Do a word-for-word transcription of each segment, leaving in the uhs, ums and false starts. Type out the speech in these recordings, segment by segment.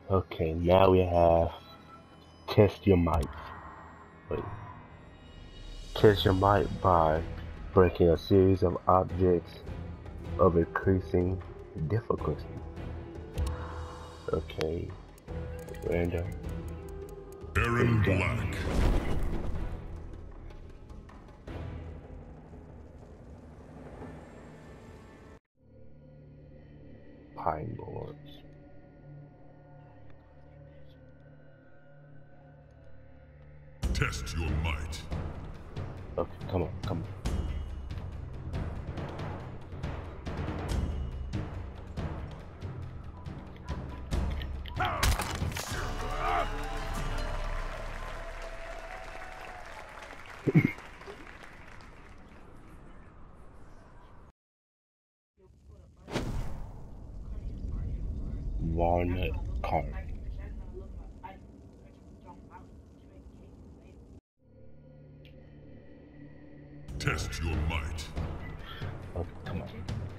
Okay, now we have test your might. Wait. Test your might by breaking a series of objects of increasing difficulty. Okay, random. Aaron Black. Pine boards. Test your might. Okay, come on, come on. Walnut carving. Test your might. Okay, come on.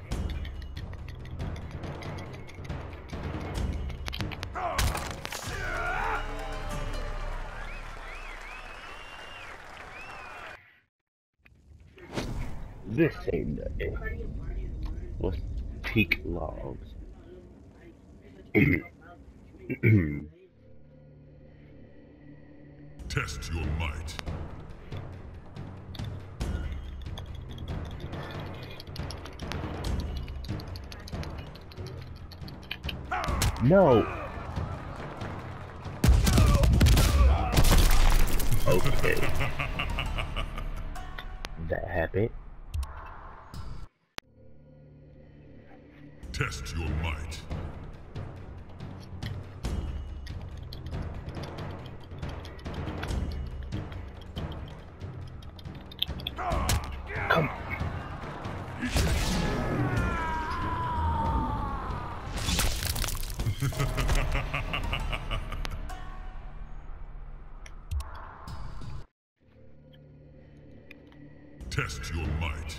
This ain't nothing. What's peak logs? Test your might. No. Okay. That happened. Test your might. Come. Test your might.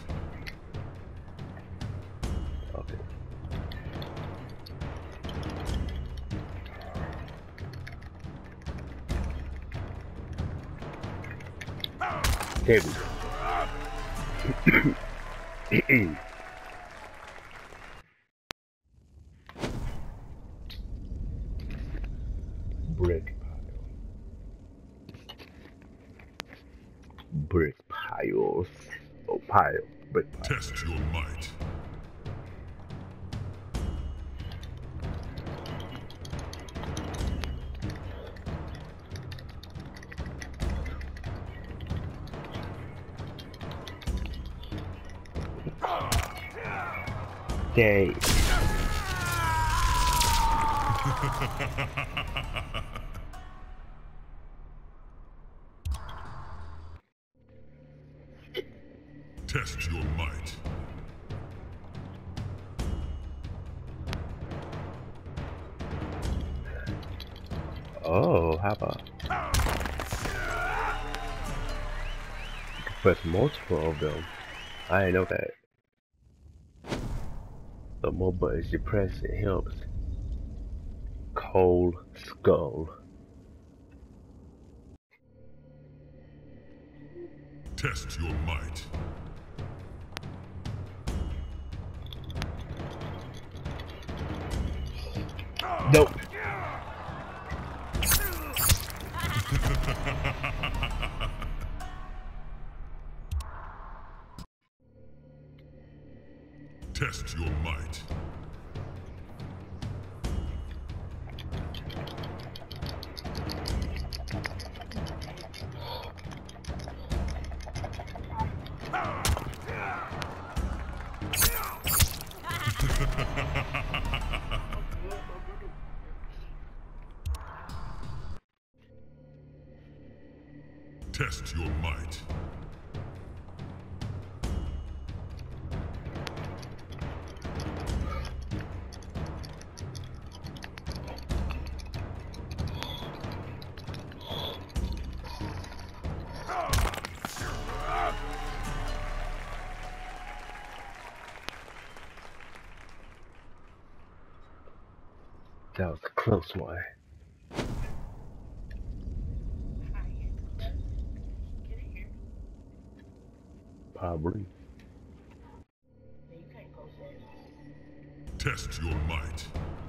Okay. There we go. Brick pile. Brick piles. Oh, pile. Brick pile. Test your might. Dang. Test your might. Oh, how about press multiple of them? I didn't know that. The more buttons you press, it helps. Cold Skull. Test your might. Nope. Test your might. Test your might. That was a close one. Probably. Test your might.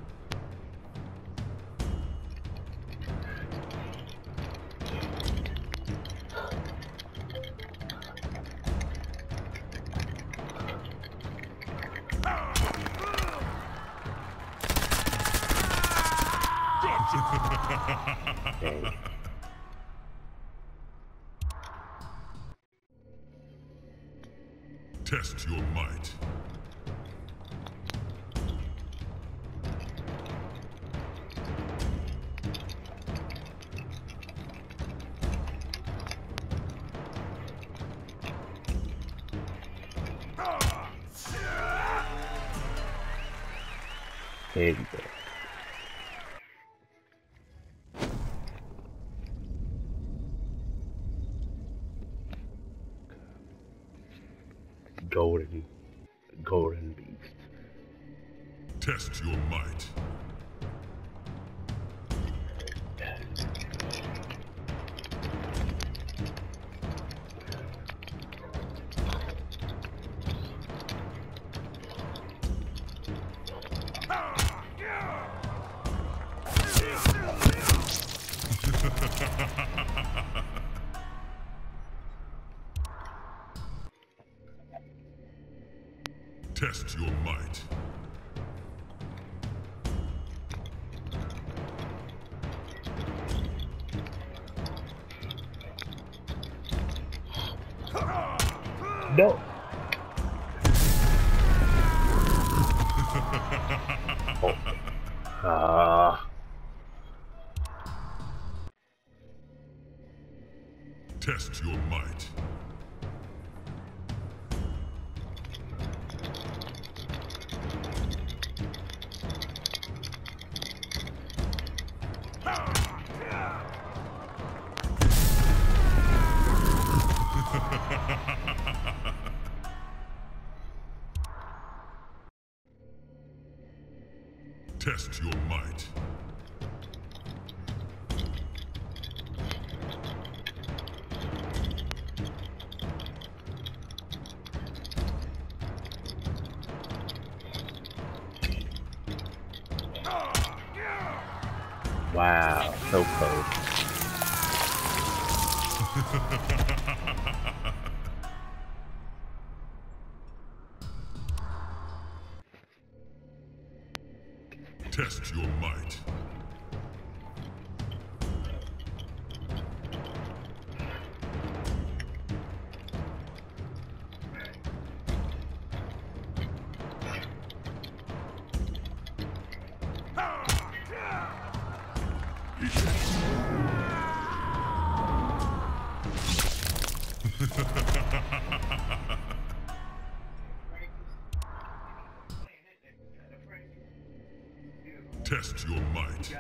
Dang. Test your might. There you go. Golden, golden beast. Test your might. Test your might. No. Oh. Ah. Test your might. Test your might. Wow, so close. Test your might. Test your might.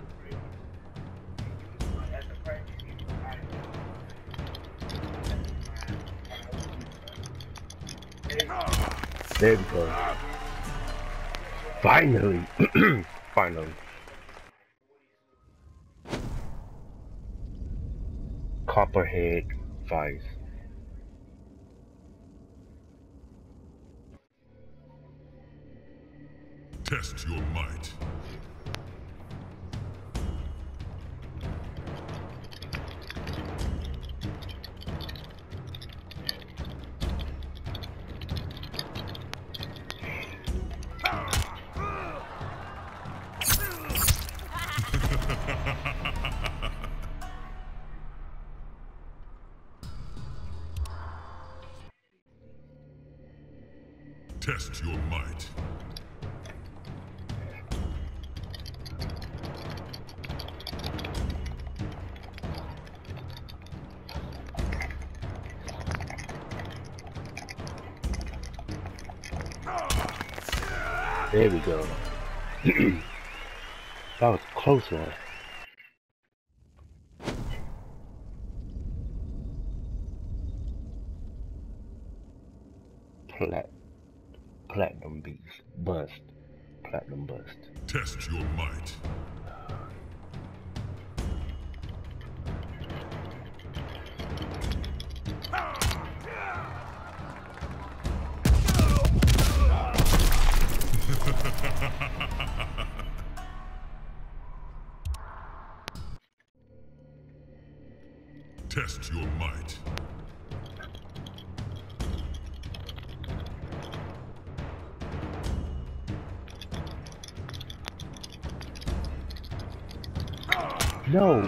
There we go. Finally. Finally. Copperhead Vice. Test your might. Test your might. There we go. That was a close one. Plat Platinum Beast. Bust. Platinum Bust. Test your might. Test your might. No.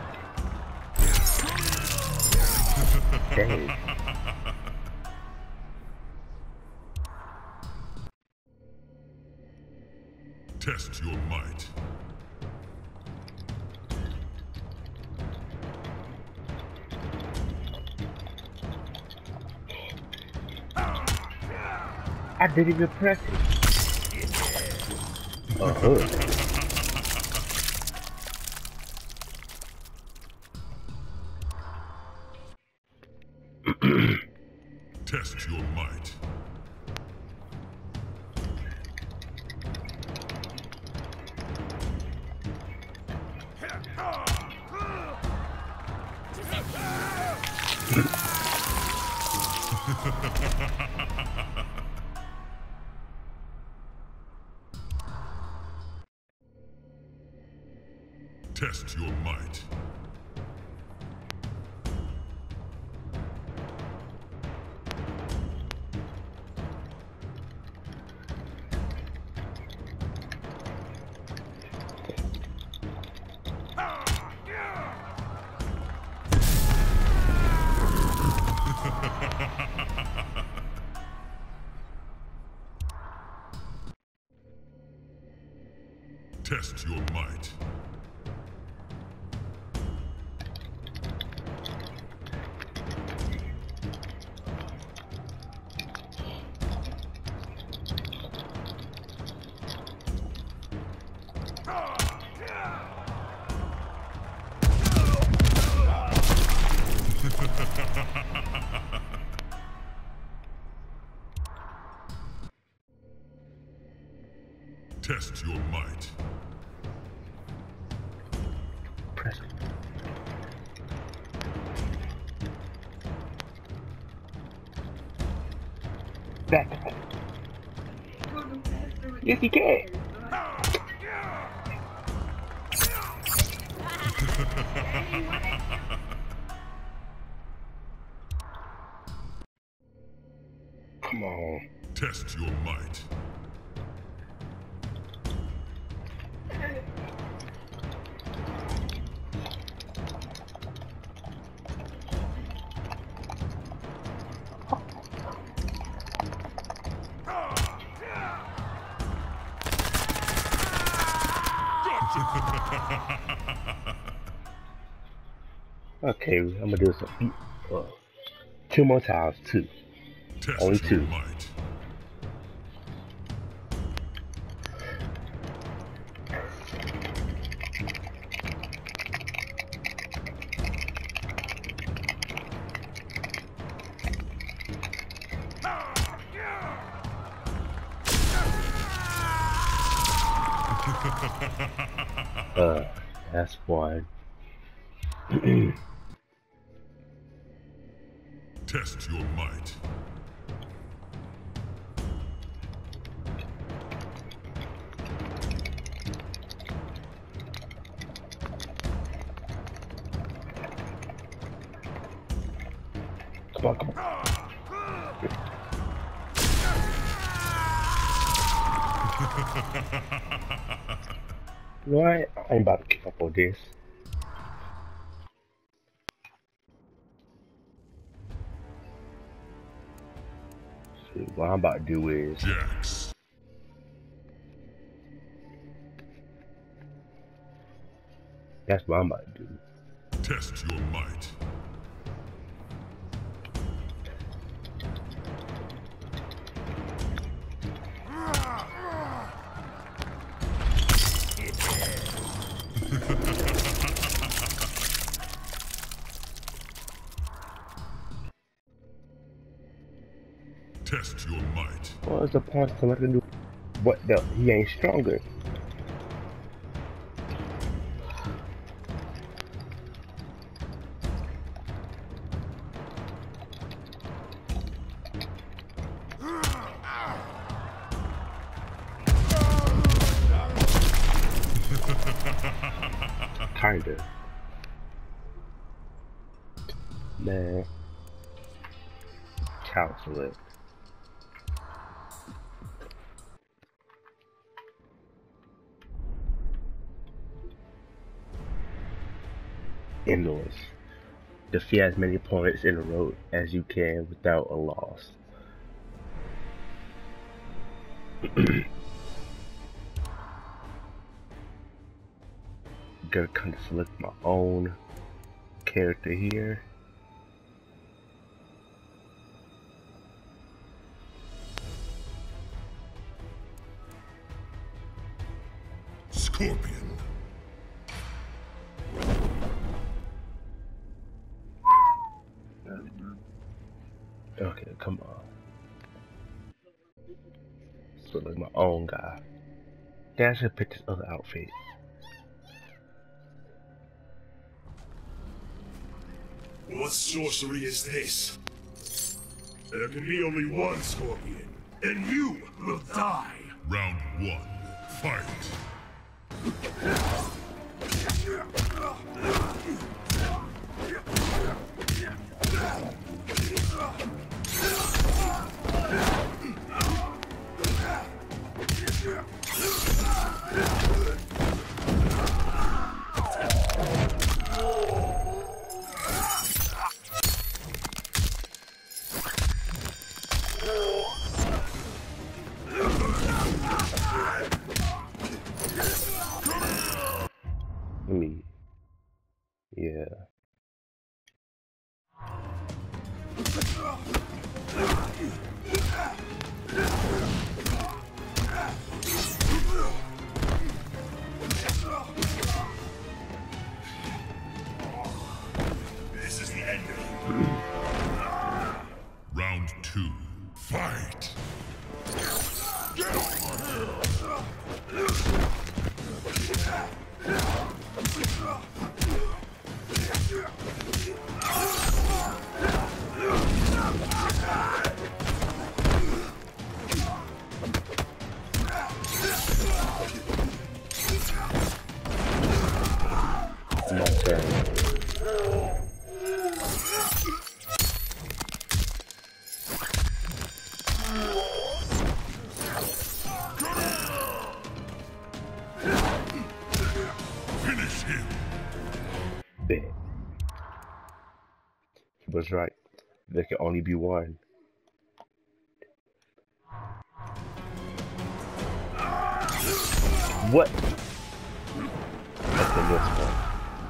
Dang. Test your might. I didn't even press it. Uh-huh. Test your might. Test your might. Test your might. Test your might. Press it. Back. Yes, you can. Come on. Test your might. Okay, I'm gonna do some few, uh, two more times, two. Test Only your two. might. uh, that's one. Test your might. Come on, come on. You know what? I ain't about to keep up on this. See, what I'm about to do is Jax. that's what I'm about to do. Test your might. Test your might. What was the point to let him do? What the? He ain't stronger. Kinda. Man. Cancel it. Indoors. Defeat as many opponents in a row as you can without a loss. Gonna kind of select my own character here. Scorpion. Okay, come on. Select my own guy. Then I should pick this other outfit. What sorcery is this? There can be only one Scorpion, and you will die. Round one. Fight. Me. Yeah. This is the end of you. Round two. Fight. My turn. Finish him. Bet. He was right. There can only be one. What? Okay, this one.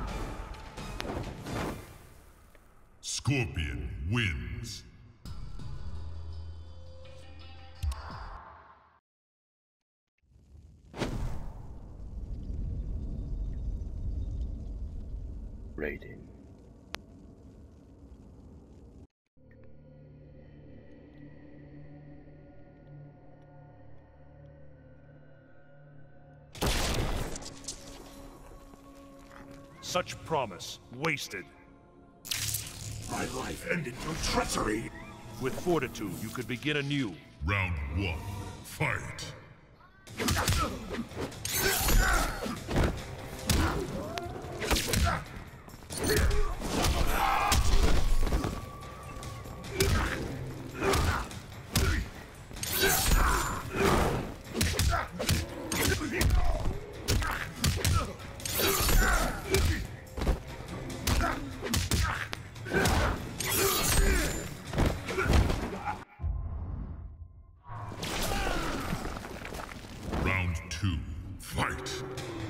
Scorpion wins. Rating. Such promise, wasted. My life ended through treachery. With fortitude, you could begin anew. Round one. Fight. Round two. Fight.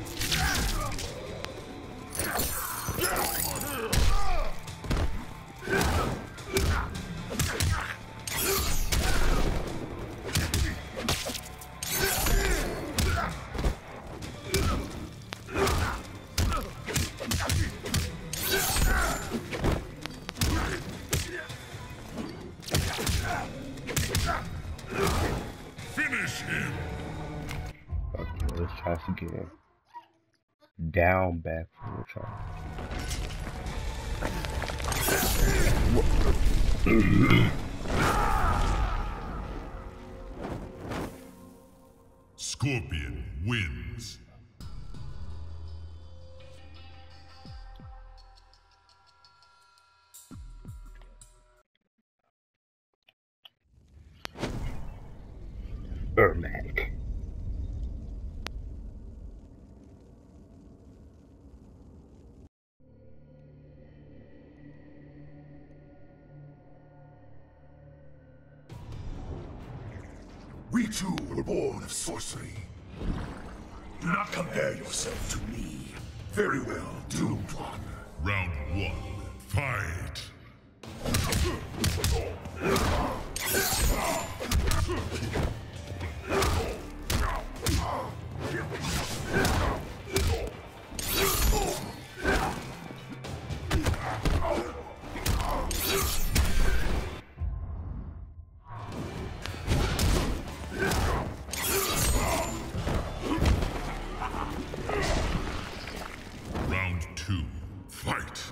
Finish him. Okay, let's try this again. Down, back, forward, try. Scorpion wins. We too were born of sorcery. Do not compare yourself to me. Very well, Doomed One. Round one, fight! Round two, fight!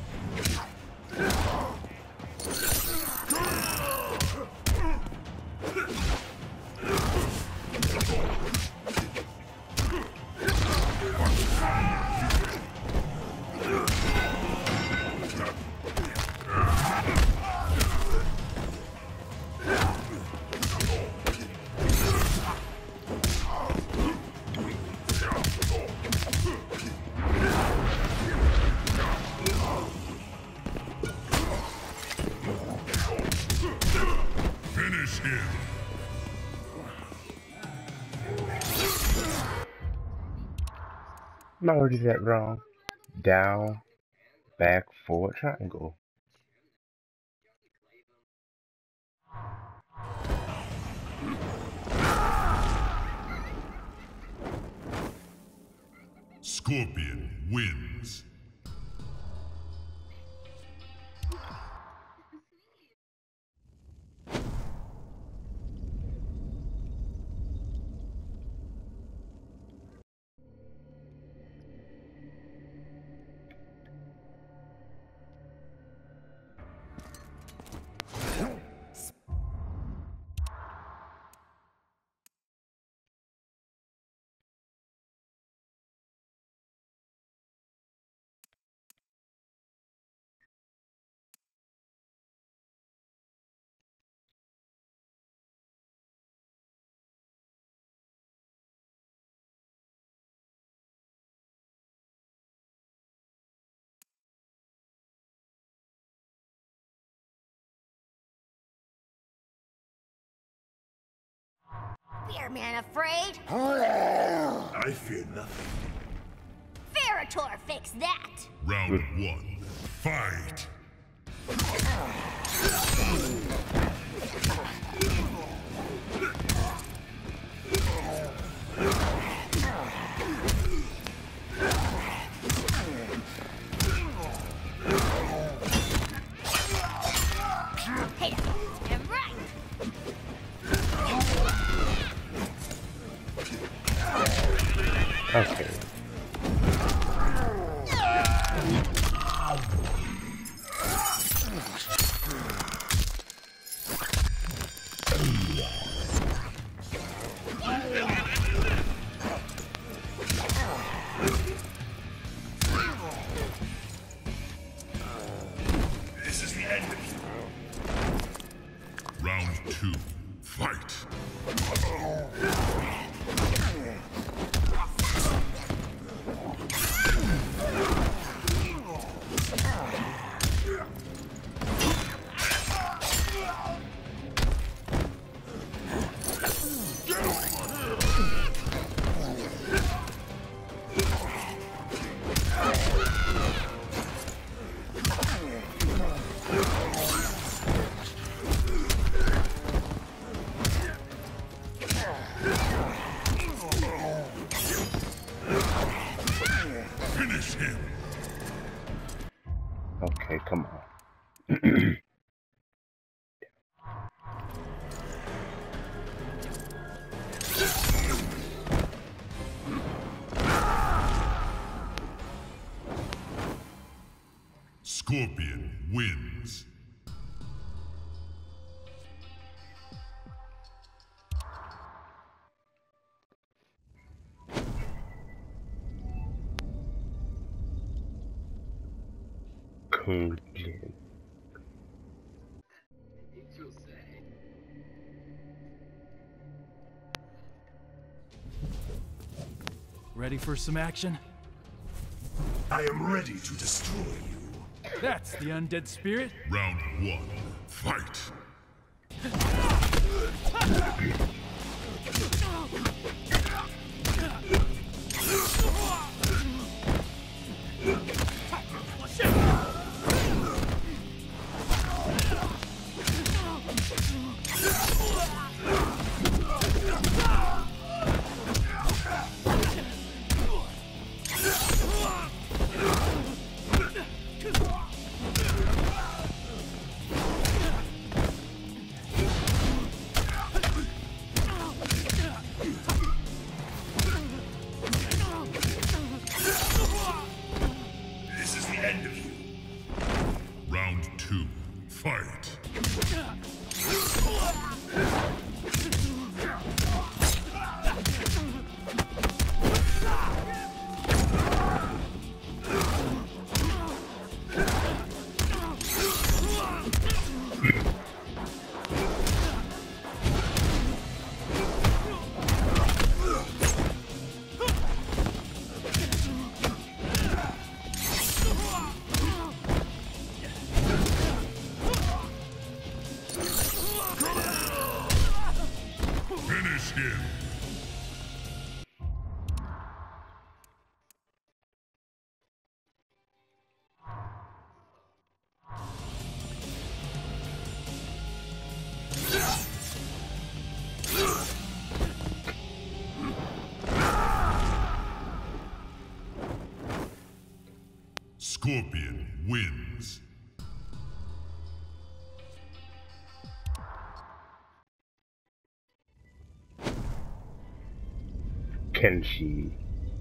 Finish him! No, I did that wrong. Down, back, forward, triangle. Scorpion wins. Fear man afraid? I fear nothing. Ferritor fix that! Round one, fight! Hey, I'm right! Okay. This is the end of you. Round two, fight! Finish him! Okay, come on. Scorpion wins. Kung Jin. Ready for some action? I am ready to destroy you. That's the undead spirit. Round one, fight! Scorpion wins. Kenshi.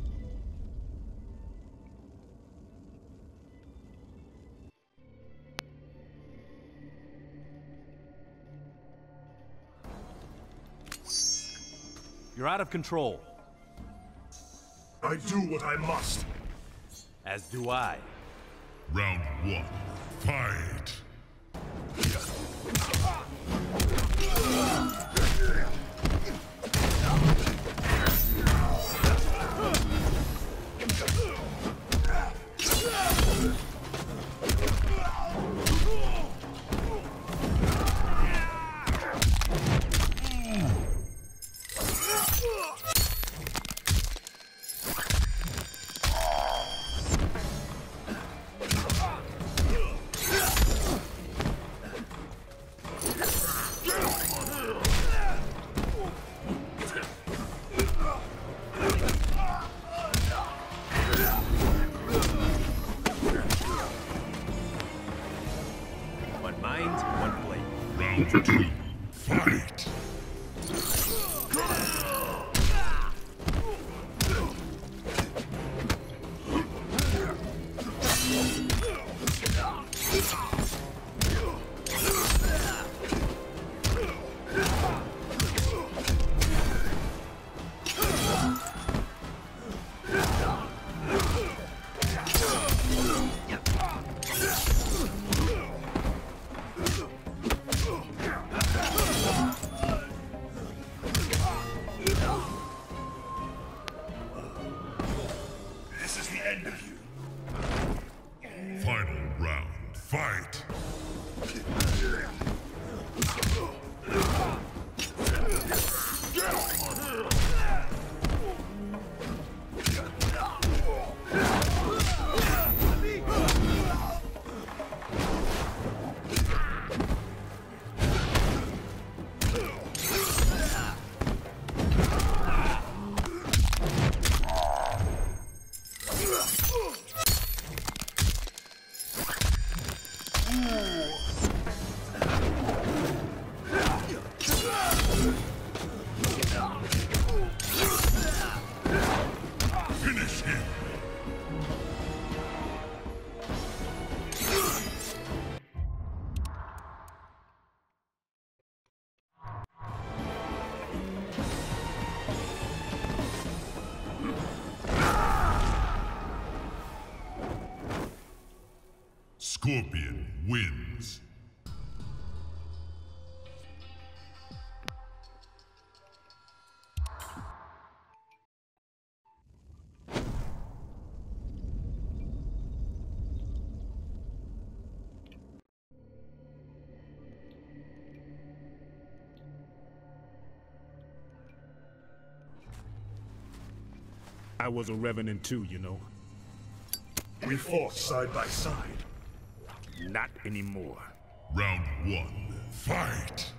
You're out of control. I do what I must. As do I. Round one, fight! One mind, one blade. Round two, fight! This is the end of you. Final round, fight! Finish him! Scorpion wins. I was a revenant too, you know. We fought side by side. Not anymore. Round one, fight!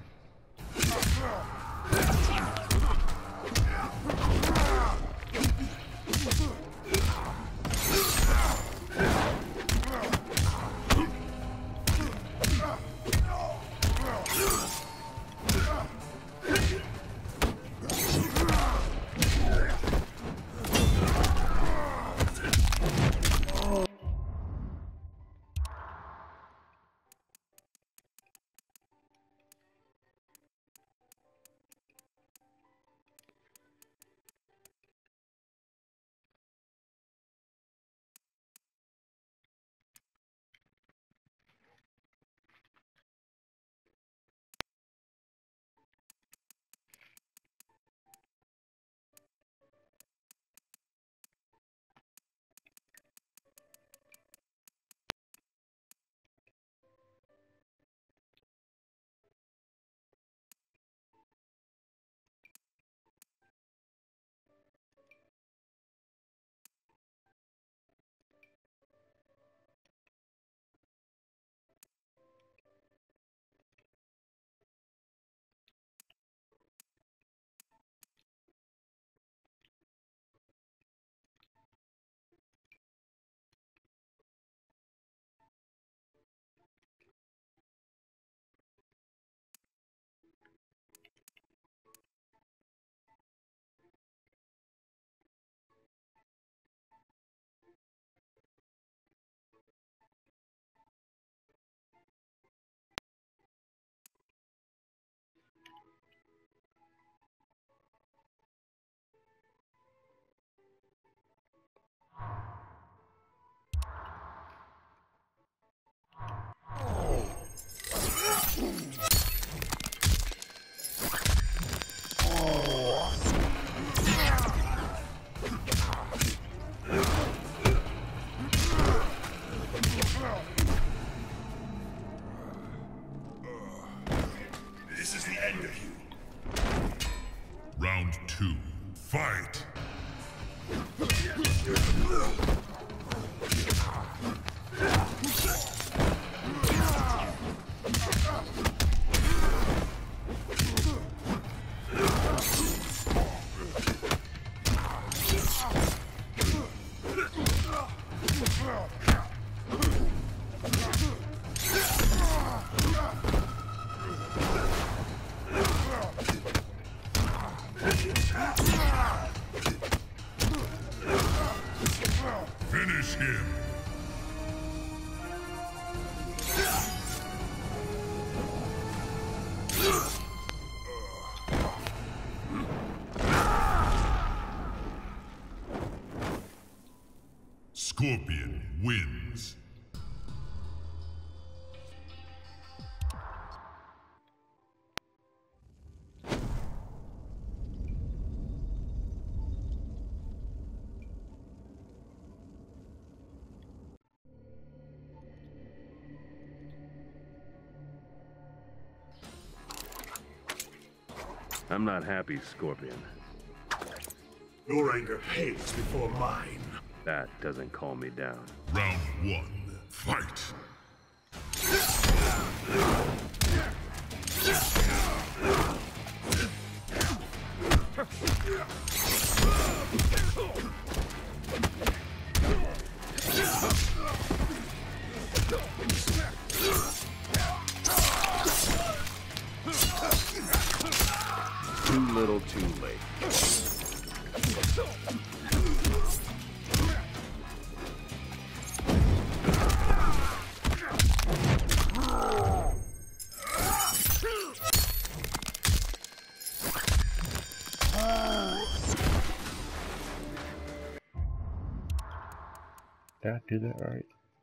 Finish him. Scorpion wins. I'm not happy, Scorpion. Your anger pays before mine. That doesn't calm me down. Round one, fight. Too little, too late. Did I do that right?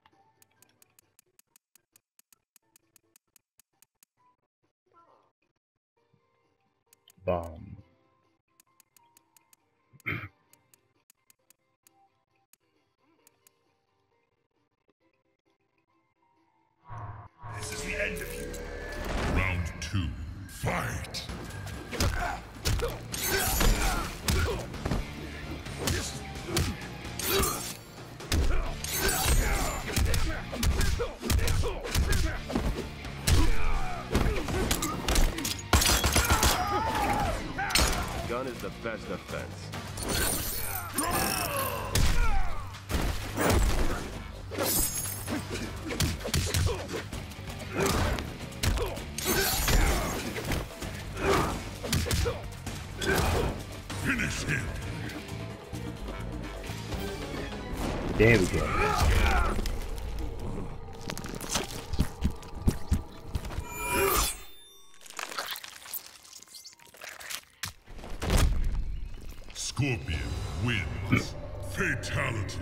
Bomb. This is the end of you. Round two, fight. Gun is the best defense. Finish him. There we go. Scorpion wins. Fatality.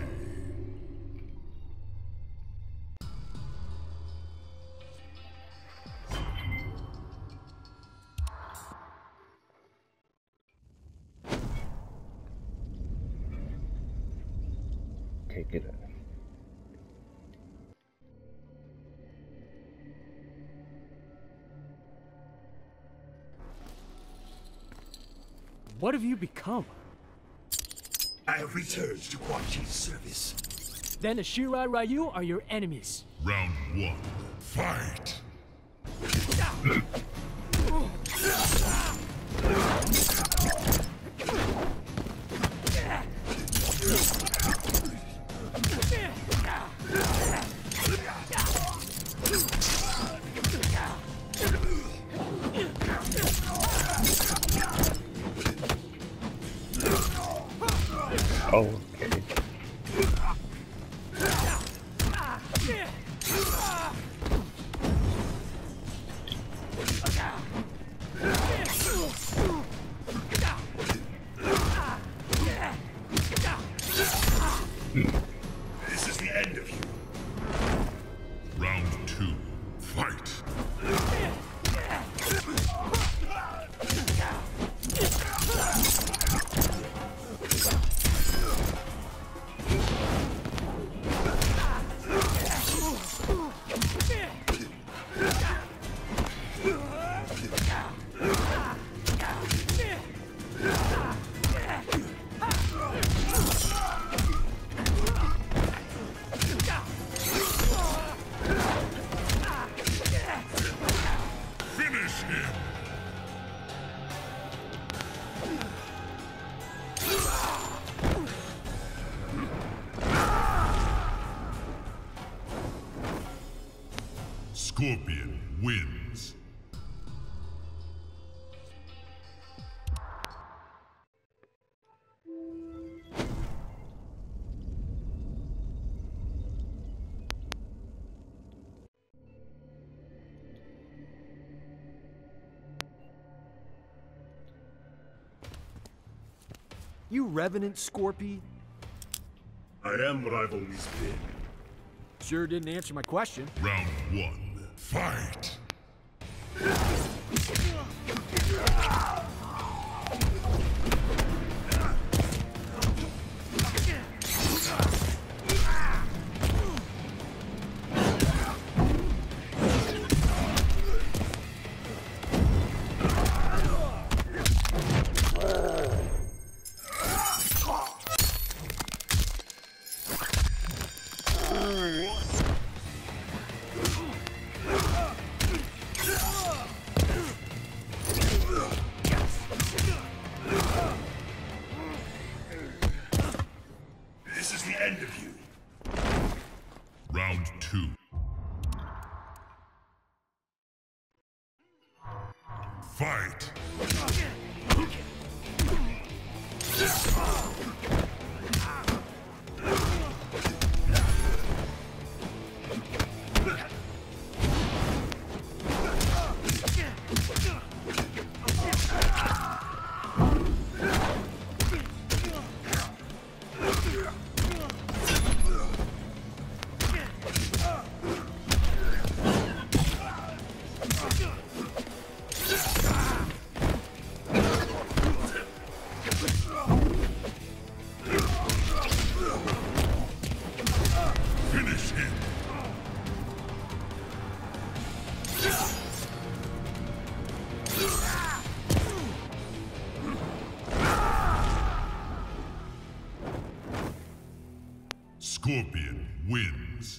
Take it up. What have you become? I have returned to Quan Chi's service. Then Ashirai Ryu are your enemies. Round one, fight. Oh, okay. This is the end of you. Round two, fight. Scorpion wins. You Revenant, Scorpy? I am what I've always been. Sure didn't answer my question. Round one, fight! This is the end of you. Round two. Fight! Finish him! Scorpion wins.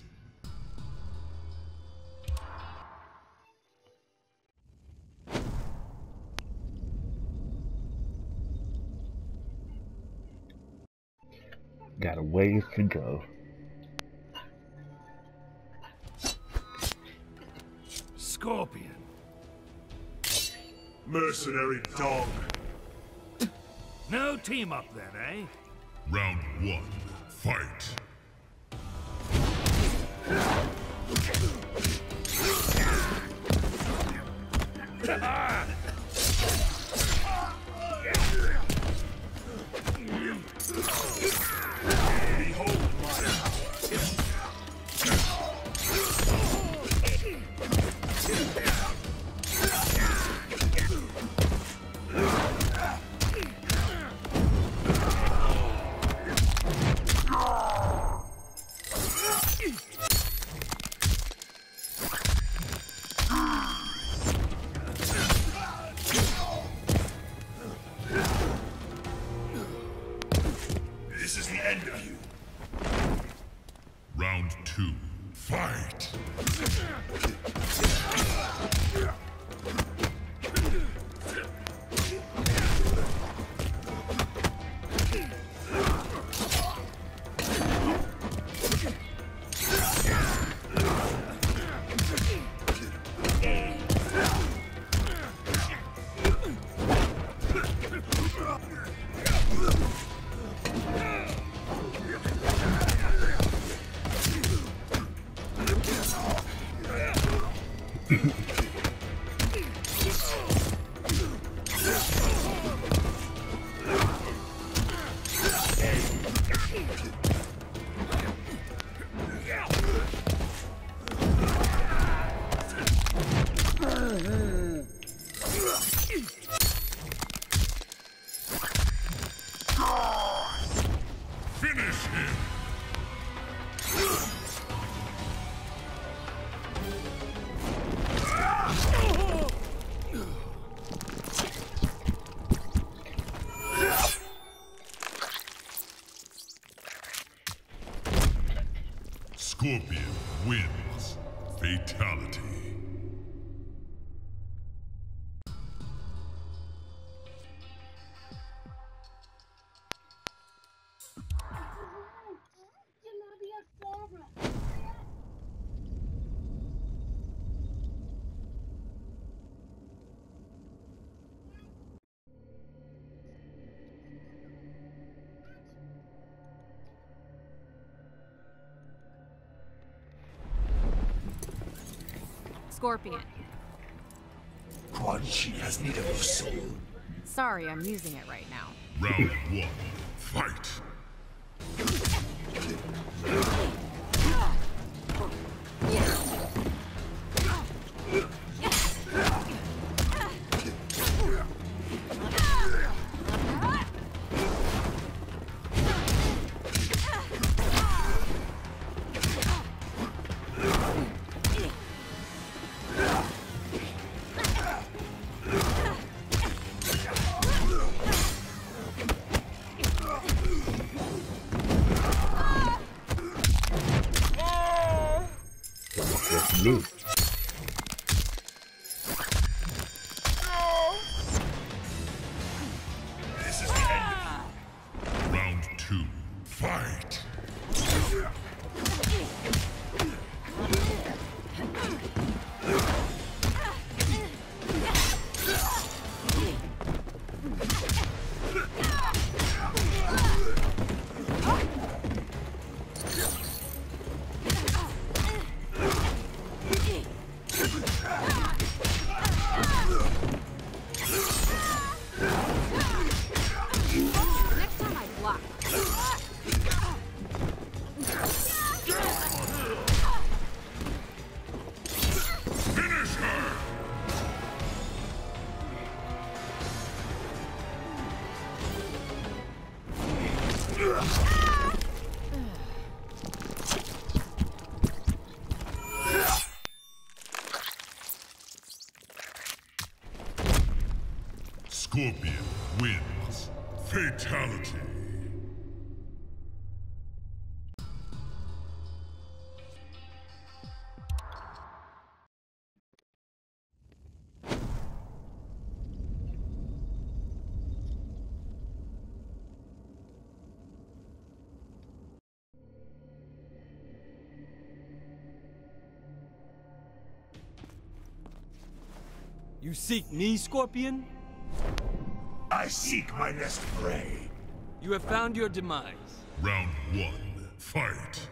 Got a ways to go. Scorpion. Mercenary dog. No team up then, eh? Round one, fight! Behold my This is the end of you. Round two, fight! Finish him! Scorpion wins. Fatality. Scorpion. Quan Chi has need of your soul. Sorry, I'm using it right now. Round one, fight! Me. This is the end. Round two, fight! Next time I block. Finish her! Scorpion wins. Fatality. You seek me, Scorpion? I seek my next prey. You have found your demise. Round one, fight!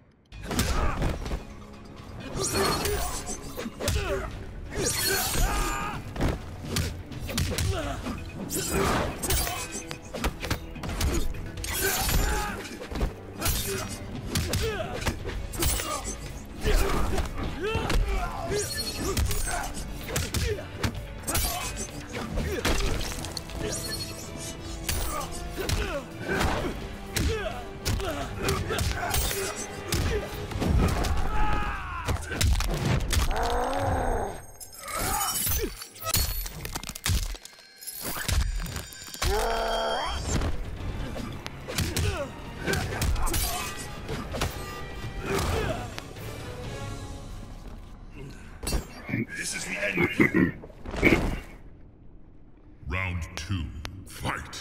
This is the end. Round two, fight!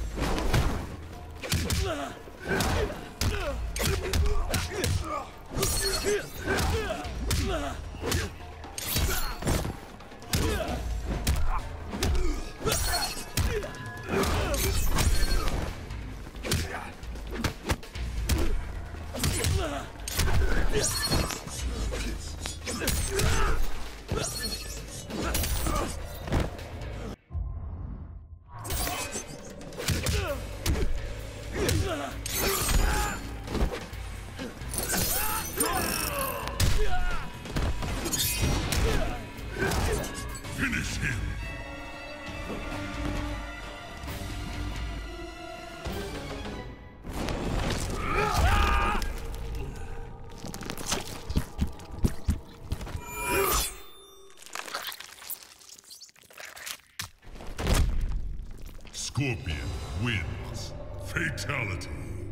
Finish him! Scorpion wins. Fatality.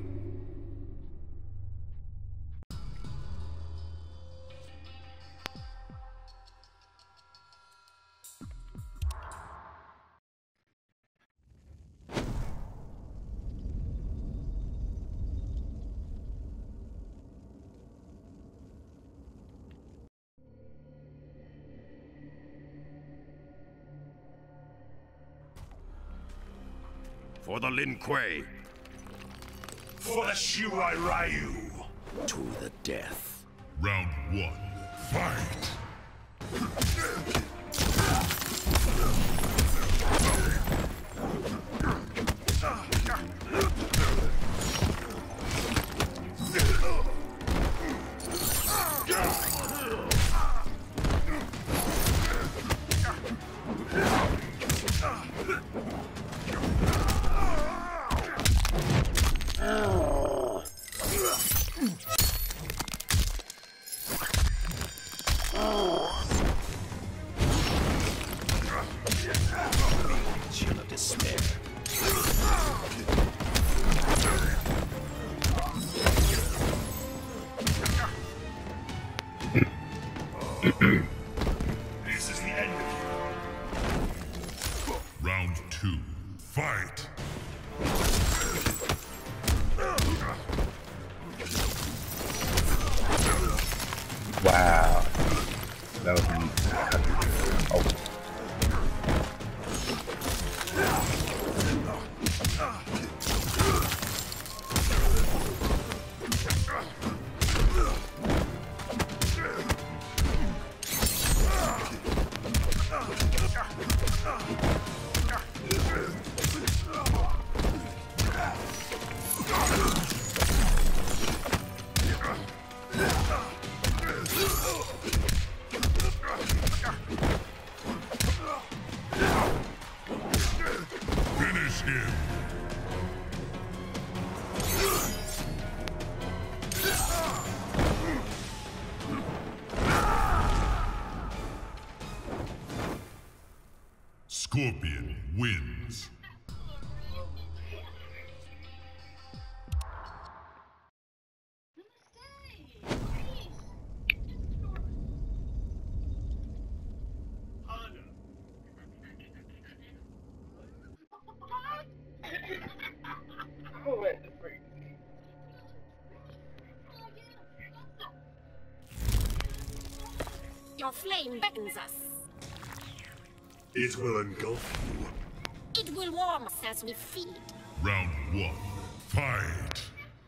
For the Lin Kuei. For the Shirai Ryu. To the death. Round one, fight! This is the end of you. Round two, fight! Wow. That was neat. Oh. Finish him! Scorpion wins. Your flame beckons us. It will engulf you. It will warm us as we feed. Round one, fight!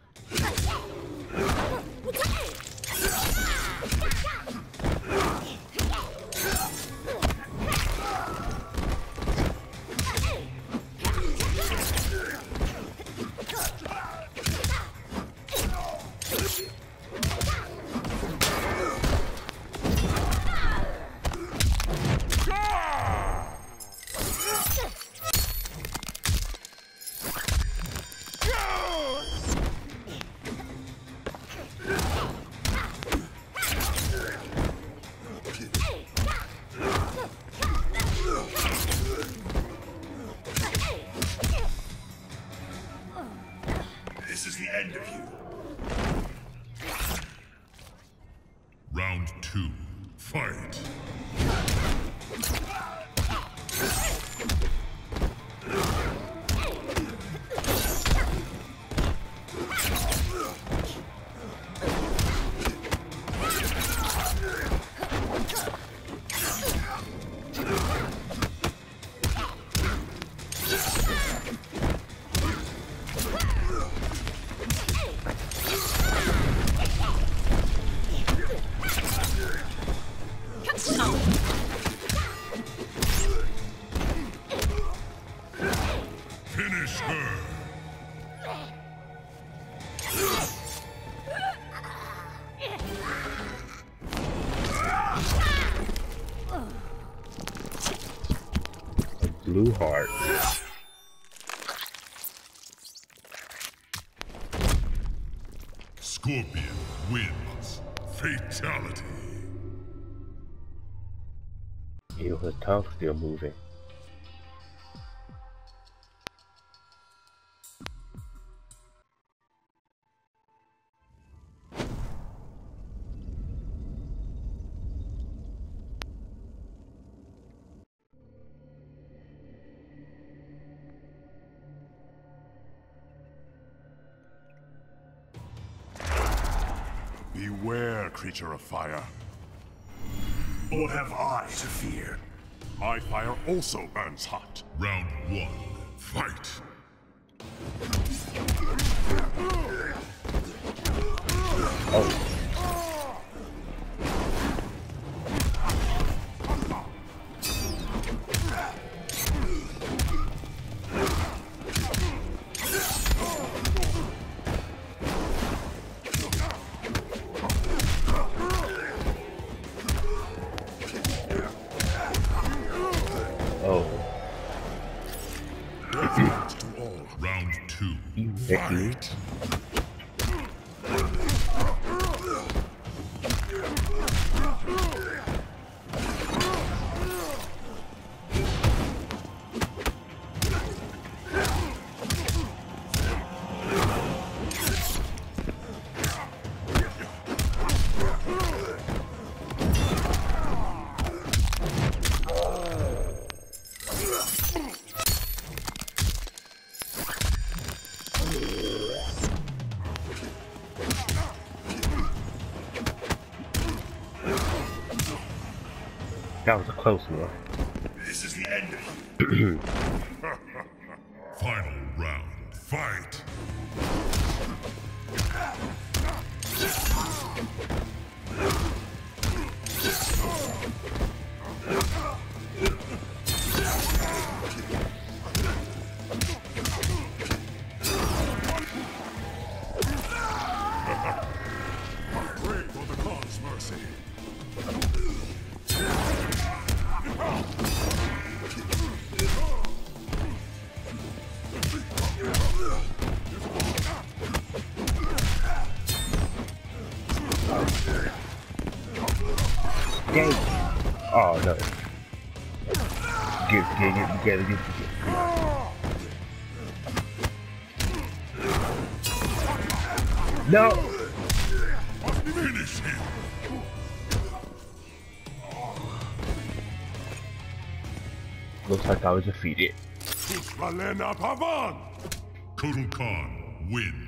This is the end of you. Round two, fight! Finish her! Blue heart. Scorpion wins. Fatality. Ew, his tongue's still moving. Beware, creature of fire. What have I to fear? My fire also burns hot. Round one, fight! Oh. Fight! That was a close one. This is the end of you. Final round. Fight! Pray for the gods' mercy. Dang. Oh no. Get, get, get together, get together. No! Finish him! Looks like I was defeated. Valena Pavan! Kotal Khan wins.